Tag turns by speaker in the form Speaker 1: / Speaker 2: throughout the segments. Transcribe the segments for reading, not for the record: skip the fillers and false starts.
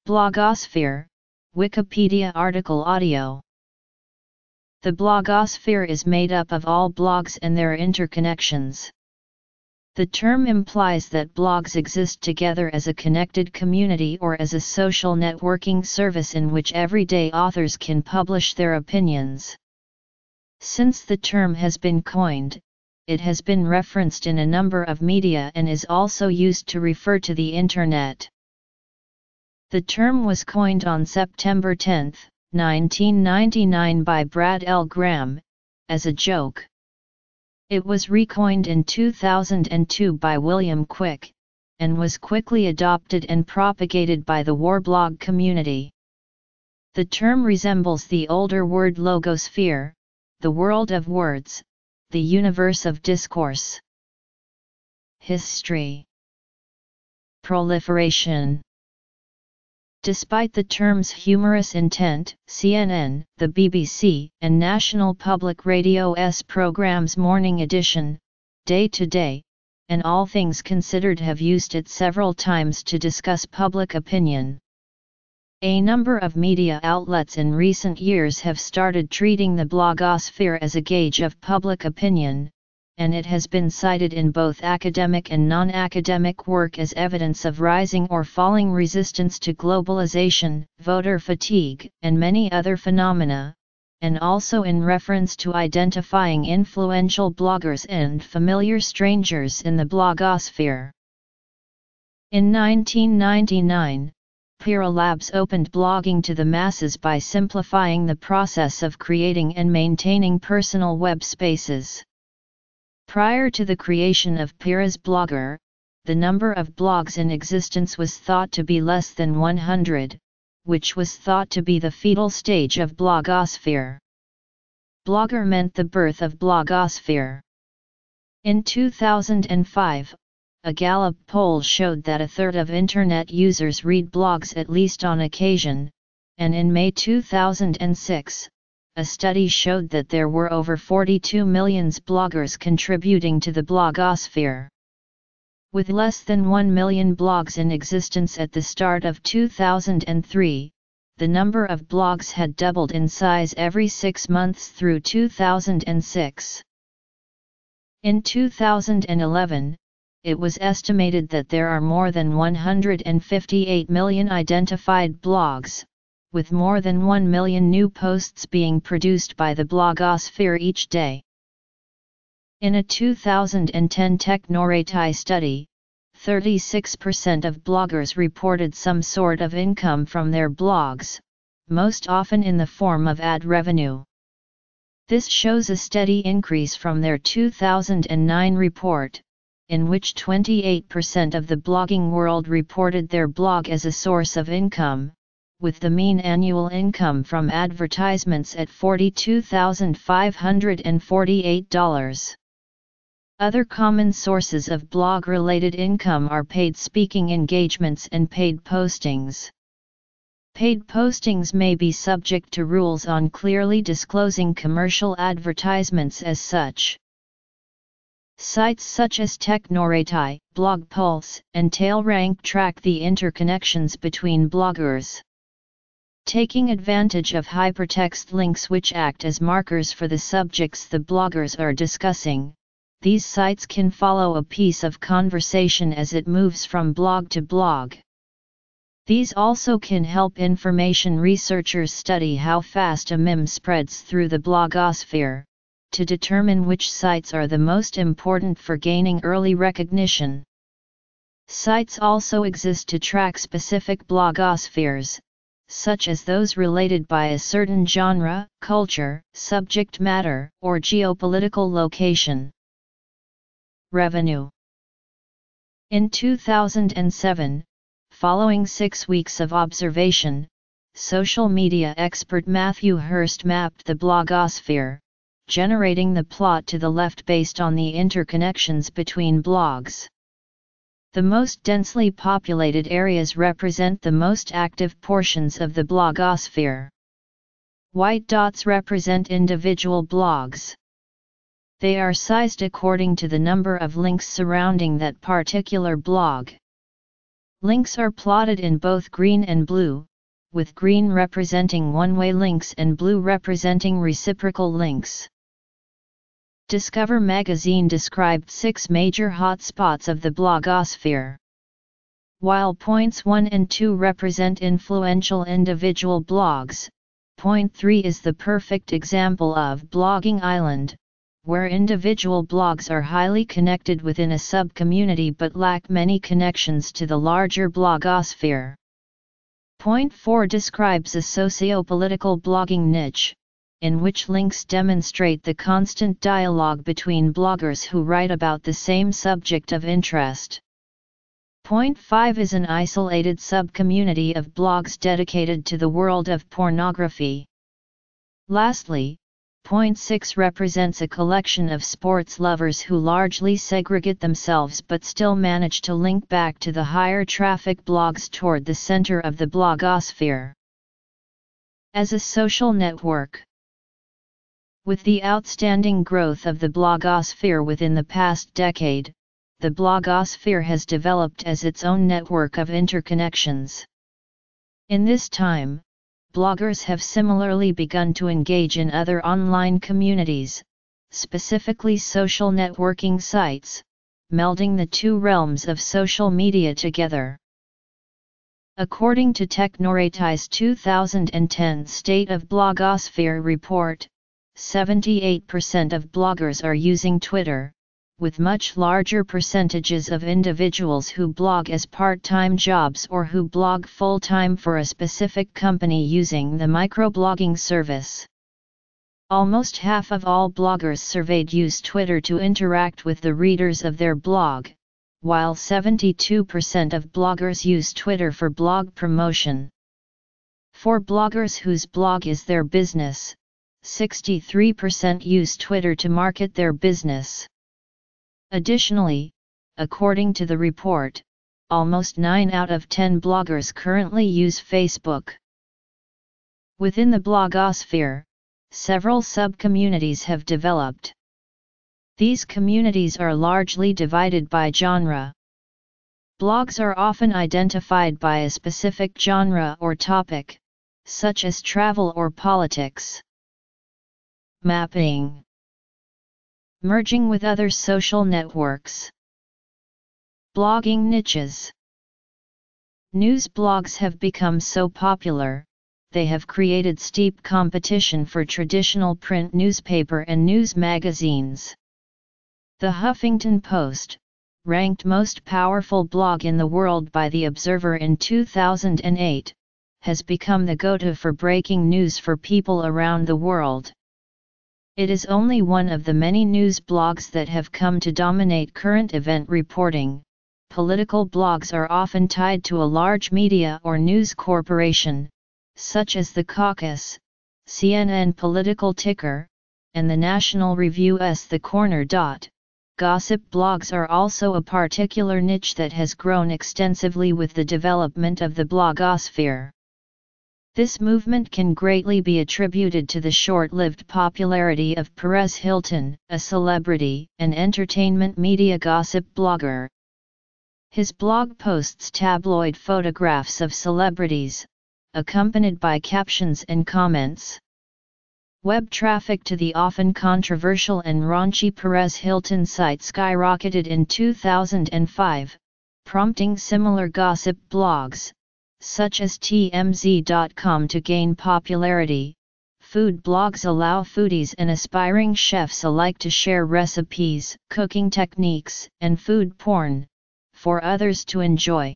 Speaker 1: Blogosphere, Wikipedia article audio. The blogosphere is made up of all blogs and their interconnections. The term implies that blogs exist together as a connected community or as a social networking service in which everyday authors can publish their opinions. Since the term has been coined, it has been referenced in a number of media and is also used to refer to the Internet. The term was coined on September 10, 1999 by Brad L. Graham, as a joke. It was recoined in 2002 by William Quick, and was quickly adopted and propagated by the warblog community. The term resembles the older word logosphere, the world of words, the universe of discourse. History. Proliferation. Despite the term's humorous intent, CNN, the BBC, and National Public Radio's programs Morning Edition, Day to Day, and All Things Considered have used it several times to discuss public opinion. A number of media outlets in recent years have started treating the blogosphere as a gauge of public opinion, and it has been cited in both academic and non-academic work as evidence of rising or falling resistance to globalization, voter fatigue, and many other phenomena, and also in reference to identifying influential bloggers and familiar strangers in the blogosphere. In 1999, Pira Labs opened blogging to the masses by simplifying the process of creating and maintaining personal web spaces. Prior to the creation of Pira's Blogger, the number of blogs in existence was thought to be less than 100, which was thought to be the fetal stage of blogosphere. Blogger meant the birth of blogosphere. In 2005, a Gallup poll showed that a third of Internet users read blogs at least on occasion, and in May 2006, a study showed that there were over 42 million bloggers contributing to the blogosphere. With less than 1 million blogs in existence at the start of 2003, the number of blogs had doubled in size every 6 months through 2006. In 2011, it was estimated that there are more than 158 million identified blogs, with more than 1 million new posts being produced by the blogosphere each day. In a 2010 Technorati study, 36% of bloggers reported some sort of income from their blogs, most often in the form of ad revenue. This shows a steady increase from their 2009 report, in which 28% of the blogging world reported their blog as a source of income, with the mean annual income from advertisements at $42,548. Other common sources of blog-related income are paid speaking engagements and paid postings. Paid postings may be subject to rules on clearly disclosing commercial advertisements as such. Sites such as Technorati, Blog Pulse, and TailRank track the interconnections between bloggers. Taking advantage of hypertext links which act as markers for the subjects the bloggers are discussing, these sites can follow a piece of conversation as it moves from blog to blog. These also can help information researchers study how fast a meme spreads through the blogosphere, to determine which sites are the most important for gaining early recognition. Sites also exist to track specific blogospheres, such as those related by a certain genre, culture, subject matter, or geopolitical location. Revenue. In 2007, following 6 weeks of observation, social media expert Matthew Hurst mapped the blogosphere, generating the plot to the left based on the interconnections between blogs. The most densely populated areas represent the most active portions of the blogosphere. White dots represent individual blogs. They are sized according to the number of links surrounding that particular blog. Links are plotted in both green and blue, with green representing one-way links and blue representing reciprocal links. Discover magazine described 6 major hotspots of the blogosphere. While points 1 and 2 represent influential individual blogs, point 3 is the perfect example of blogging island, where individual blogs are highly connected within a sub-community but lack many connections to the larger blogosphere. Point 4 describes a socio-political blogging niche, in which links demonstrate the constant dialogue between bloggers who write about the same subject of interest. Point 5 is an isolated sub-community of blogs dedicated to the world of pornography. Lastly, Point 6 represents a collection of sports lovers who largely segregate themselves but still manage to link back to the higher traffic blogs toward the center of the blogosphere. As a social network. With the outstanding growth of the blogosphere within the past decade, the blogosphere has developed as its own network of interconnections. In this time, bloggers have similarly begun to engage in other online communities, specifically social networking sites, melding the two realms of social media together. According to Technorati's 2010 State of Blogosphere report, 78% of bloggers are using Twitter, with much larger percentages of individuals who blog as part-time jobs or who blog full-time for a specific company using the microblogging service. Almost half of all bloggers surveyed use Twitter to interact with the readers of their blog, while 72% of bloggers use Twitter for blog promotion. For bloggers whose blog is their business, 63% use Twitter to market their business. Additionally, according to the report, almost 9 out of 10 bloggers currently use Facebook. Within the blogosphere, several sub-communities have developed. These communities are largely divided by genre. Blogs are often identified by a specific genre or topic, such as travel or politics. Mapping. Merging with other social networks. Blogging niches. News blogs have become so popular, they have created steep competition for traditional print newspaper and news magazines. The Huffington Post, ranked most powerful blog in the world by The Observer in 2008, has become the go-to for breaking news for people around the world. It is only one of the many news blogs that have come to dominate current event reporting. Political blogs are often tied to a large media or news corporation, such as the Caucus, CNN Political Ticker, and the National Review's The Corner. Gossip blogs are also a particular niche that has grown extensively with the development of the blogosphere. This movement can greatly be attributed to the short-lived popularity of Perez Hilton, a celebrity and entertainment media gossip blogger. His blog posts tabloid photographs of celebrities, accompanied by captions and comments. Web traffic to the often controversial and raunchy Perez Hilton site skyrocketed in 2005, prompting similar gossip blogs, such as TMZ.com, to gain popularity. Food blogs allow foodies and aspiring chefs alike to share recipes, cooking techniques, and food porn, for others to enjoy.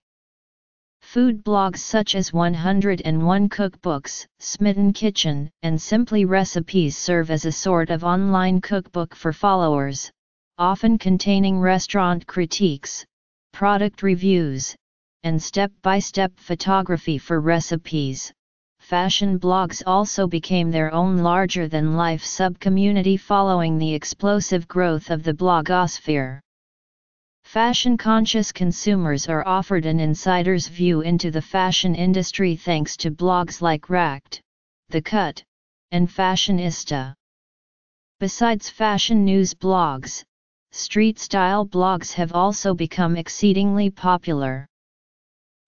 Speaker 1: Food blogs such as 101 Cookbooks, Smitten Kitchen, and Simply Recipes serve as a sort of online cookbook for followers, often containing restaurant critiques, product reviews, and step-by-step photography for recipes. Fashion blogs also became their own larger-than-life sub-community following the explosive growth of the blogosphere. Fashion-conscious consumers are offered an insider's view into the fashion industry thanks to blogs like Racked, The Cut, and Fashionista. Besides fashion news blogs, street-style blogs have also become exceedingly popular.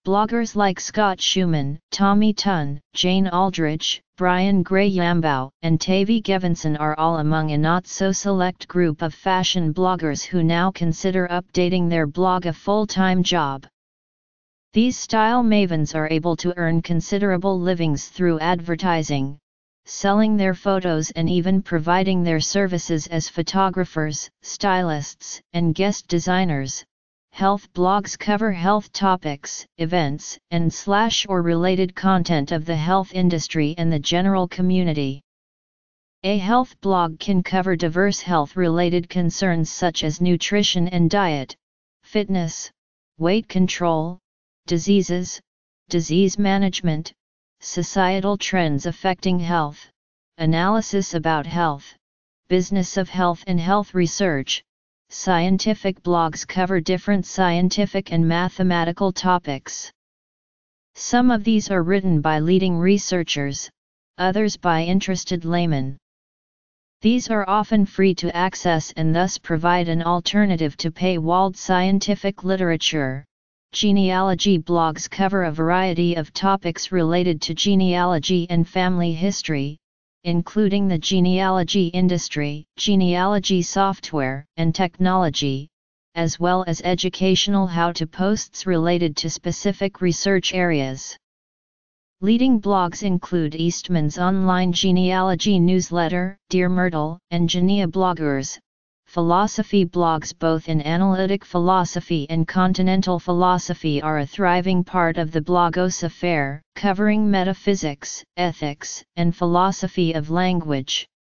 Speaker 1: Bloggers like Scott Schumann, Tommy Tunn, Jane Aldridge, Brian Gray-Yambow, and Tavi Gevinson are all among a not-so-select group of fashion bloggers who now consider updating their blog a full-time job. These style mavens are able to earn considerable livings through advertising, selling their photos and even providing their services as photographers, stylists, and guest designers. Health blogs cover health topics, events, and or related content of the health industry and the general community. A health blog can cover diverse health-related concerns such as nutrition and diet, fitness, weight control, diseases, disease management, societal trends affecting health, analysis about health, business of health and health research. Scientific blogs cover different scientific and mathematical topics. Some of these are written by leading researchers, others by interested laymen. These are often free to access and thus provide an alternative to paywalled scientific literature. Genealogy blogs cover a variety of topics related to genealogy and family history, including the genealogy industry, genealogy software, and technology, as well as educational how-to posts related to specific research areas. Leading blogs include Eastman's online genealogy newsletter, Dear Myrtle, and Genea Bloggers. Philosophy blogs both in analytic philosophy and continental philosophy are a thriving part of the blogosphere, covering metaphysics, ethics, and philosophy of language.